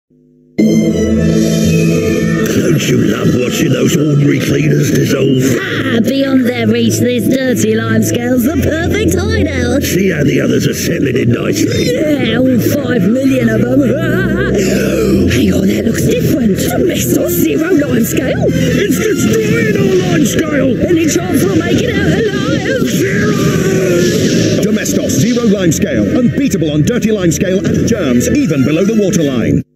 Don't you love watching those ordinary cleaners dissolve? Ah, beyond their reach, this dirty limescale's the perfect hideout. See how the others are settling in nicely? Yeah, all 5 million of them. Hang on, that looks different. Domestos Zero Limescale. It's destroying our limescale! Any chance we'll make it out alive? Zero! Domestos Zero Limescale. Unbeatable on dirty limescale and germs, even below the waterline.